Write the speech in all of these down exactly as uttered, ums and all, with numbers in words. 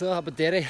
So, aber dere.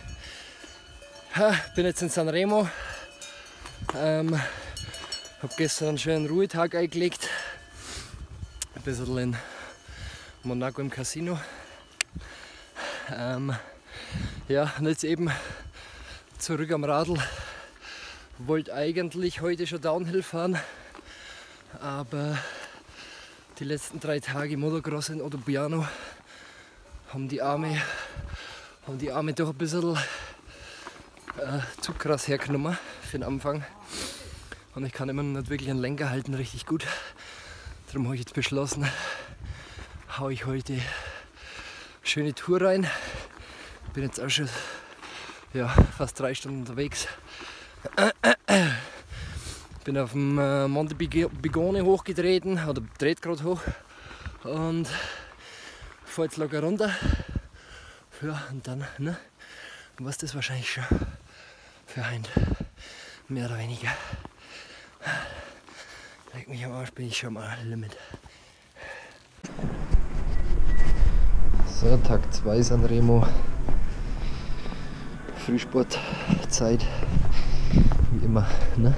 Bin jetzt in Sanremo. Ähm, habe gestern einen schönen Ruhetag eingelegt. Ein bisschen in Monaco im Casino. Ähm, ja, und jetzt eben zurück am Radl. Wollte eigentlich heute schon Downhill fahren, aber die letzten drei Tage Motocross in Ottobriano haben die Arme, haben die Arme doch ein bisschen äh, zu krass hergenommen für den Anfang. Und ich kann immer noch nicht wirklich einen Lenker halten, richtig gut. Darum habe ich jetzt beschlossen, haue ich heute eine schöne Tour rein. Bin jetzt auch schon ja, fast drei Stunden unterwegs. Bin auf dem äh, Monte Bigone hochgetreten, oder dreht gerade hoch und fahre jetzt locker runter. Ja, und dann, ne, was das wahrscheinlich schon für ein mehr oder weniger. Leck mich am Arsch, bin ich schon mal Limit. So, Tag zwei Sanremo. Frühsportzeit. Wie immer, ne?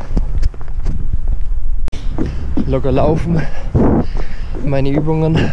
Locker laufen, meine Übungen.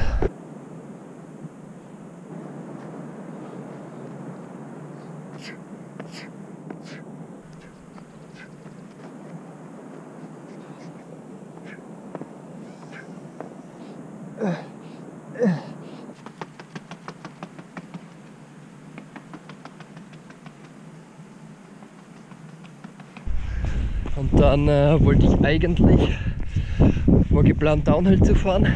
Und dann äh, wollte ich eigentlich, war geplant Downhill zu fahren,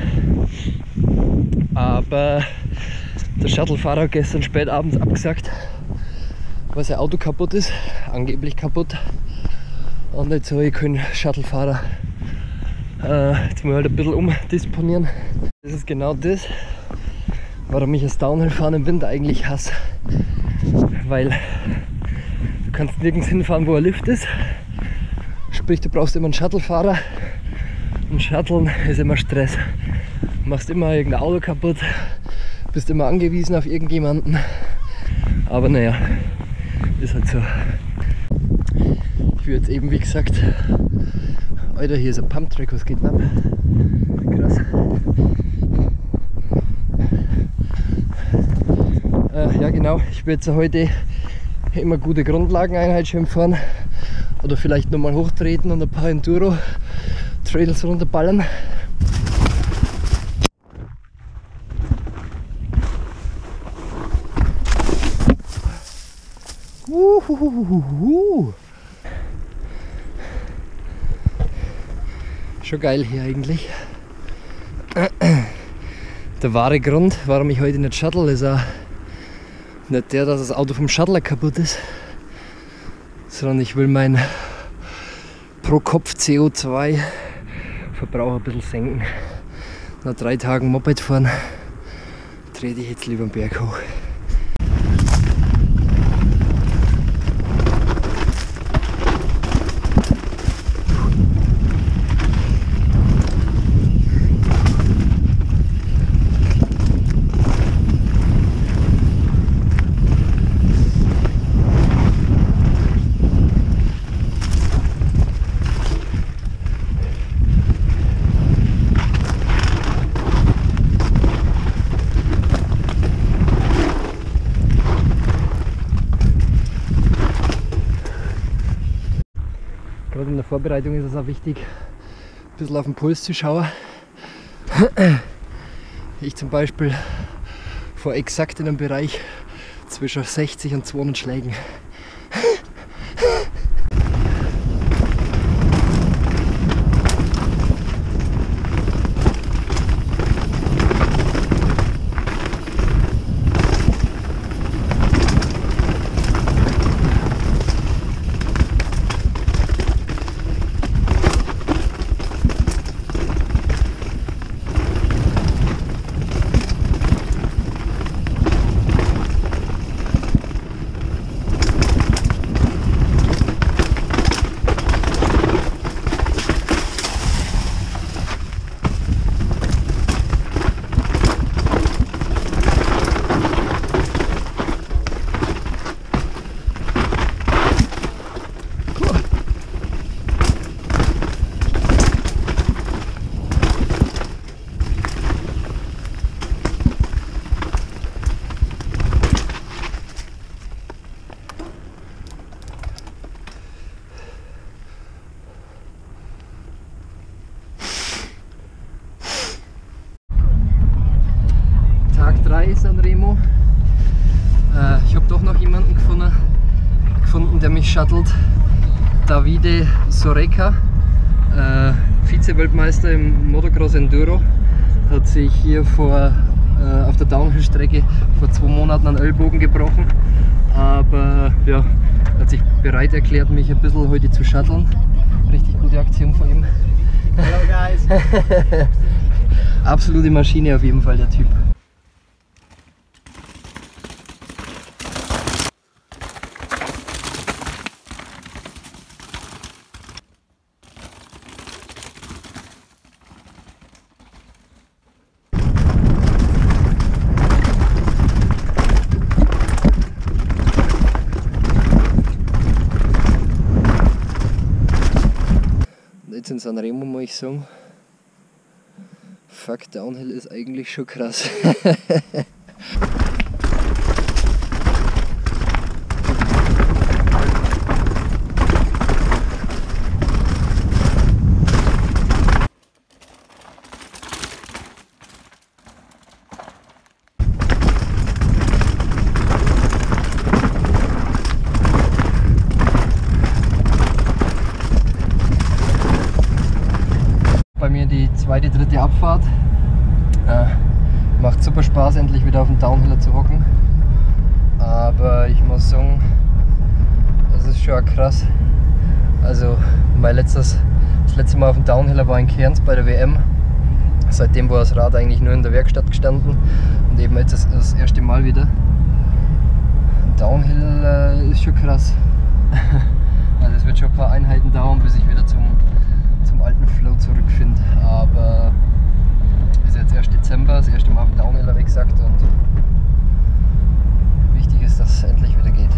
aber der Shuttlefahrer hat gestern spät abends abgesagt, weil sein Auto kaputt ist, angeblich kaputt. Und jetzt habe ich keinen Shuttlefahrer. Äh, jetzt muss ich halt ein bisschen umdisponieren. Das ist genau das, warum ich das Downhill-Fahren im Winter eigentlich hasse. Weil du kannst nirgends hinfahren, wo ein Lift ist. Sprich, du brauchst immer einen Shuttlefahrer. Und Shutteln ist immer Stress. Du machst immer irgendein Auto kaputt, bist immer angewiesen auf irgendjemanden. Aber naja, ist halt so. Ich will jetzt eben, wie gesagt, Alter, hier ist ein Pumptrack, was geht denn ab? Krass. Äh, ja genau, ich will jetzt heute immer gute Grundlageneinheit schön fahren. Oder vielleicht nochmal hochtreten und ein paar Enduro-Trails runterballern. Uhuhuhu. Schon geil hier eigentlich. Der wahre Grund, warum ich heute nicht shuttle, ist auch nicht der, dass das Auto vom Shuttler kaputt ist, sondern ich will meinen Pro-Kopf-C O zwei Verbrauch ein bisschen senken. Nach drei Tagen Moped fahren trete ich jetzt lieber einen Berg hoch. Gerade in der Vorbereitung ist es auch wichtig, ein bisschen auf den Puls zu schauen. Ich zum Beispiel fahre exakt in einem Bereich zwischen sechzig und zweihundert Schlägen. vorbei, Sanremo. Äh, ich habe doch noch jemanden gefunden, gefunden, der mich shuttelt. Davide Soreca, äh, Vize-Weltmeister im Motocross Enduro, hat sich hier vor, äh, auf der Downhill-Strecke vor zwei Monaten einen Ellbogen gebrochen. Aber ja, hat sich bereit erklärt, mich ein bisschen heute zu shutteln. Richtig gute Aktion von ihm. Hello guys! Absolute Maschine auf jeden Fall, der Typ. Jetzt in Sanremo muss ich sagen, fuck, Downhill ist eigentlich schon krass. Bei mir die zweite, dritte Abfahrt. Äh, macht super Spaß, endlich wieder auf dem Downhiller zu hocken. Aber ich muss sagen, das ist schon krass. Also mein letztes, das letzte Mal auf dem Downhiller war in Cairns bei der W M. Seitdem war das Rad eigentlich nur in der Werkstatt gestanden und eben jetzt das, das erste Mal wieder. Downhill äh, ist schon krass. Also es wird schon ein paar Einheiten dauern, bis ich wieder zum zum alten Flow zurückfinde, aber es ist jetzt erst Dezember, das erste Mal auf dem Downhiller, wie gesagt, und wichtig ist, dass es endlich wieder geht.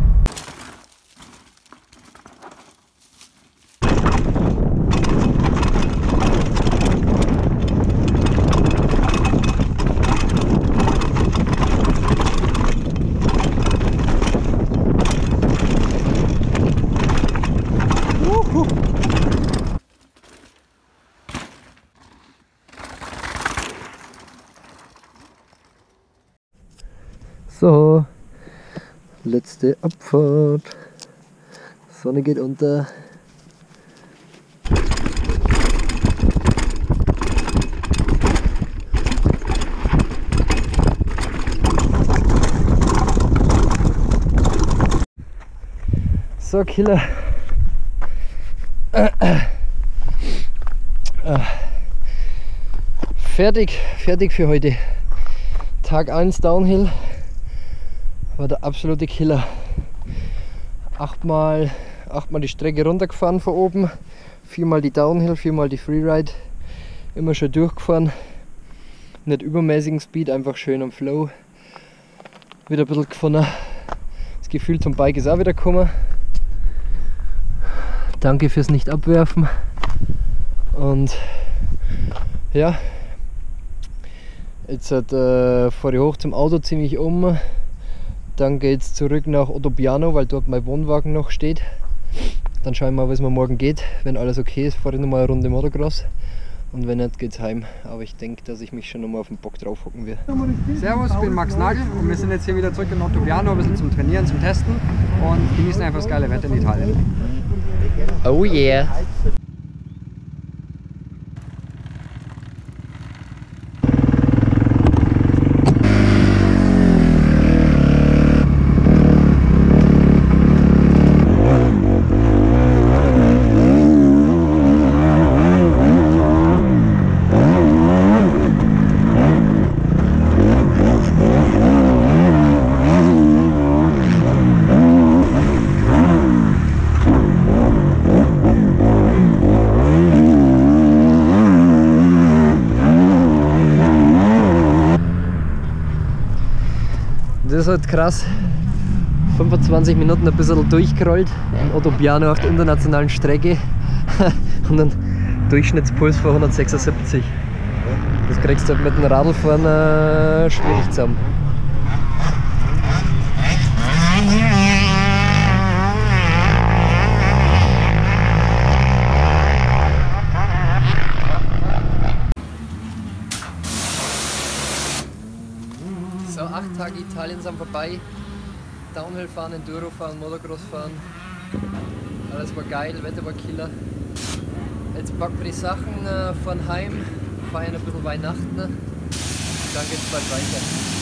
So, letzte Abfahrt. Sonne geht unter. So, Killer. Äh, äh. Äh. Fertig, fertig für heute. Tag eins Downhill. War der absolute Killer. Achtmal, achtmal die Strecke runtergefahren von oben, viermal die Downhill, viermal die Freeride. Immer schön durchgefahren. Nicht übermäßigen Speed, einfach schön am Flow. Wieder ein bisschen gefunden. Das Gefühl zum Bike ist auch wieder gekommen. Danke fürs Nicht-Abwerfen. Und ja, jetzt hat, äh, fahre ich hoch zum Auto ziemlich um. Dann geht es zurück nach Ottobiano, weil dort mein Wohnwagen noch steht. Dann schauen wir mal, was mir morgen geht. Wenn alles okay ist, fahre ich nochmal eine Runde Motocross. Und wenn nicht, geht's heim. Aber ich denke, dass ich mich schon nochmal auf den Bock drauf hocken will. Servus, ich bin Max Nagel und wir sind jetzt hier wieder zurück in Ottobiano, ein bisschen zum Trainieren, zum Testen und genießen einfach das geile Wetter in Italien. Oh yeah! Das ist halt krass. fünfundzwanzig Minuten ein bisschen durchgerollt in Ottobiano auf der internationalen Strecke und einen Durchschnittspuls von hundertsechsundsiebzig. Das kriegst du halt mit dem Radlfahren äh, schwierig zusammen. Tage Italien sind vorbei. Downhill fahren, Enduro fahren, Motocross fahren. Alles war geil, Wetter war killer. Jetzt packen wir die Sachen, äh, fahren heim, feiern ein bisschen Weihnachten. Dann geht's bald weiter.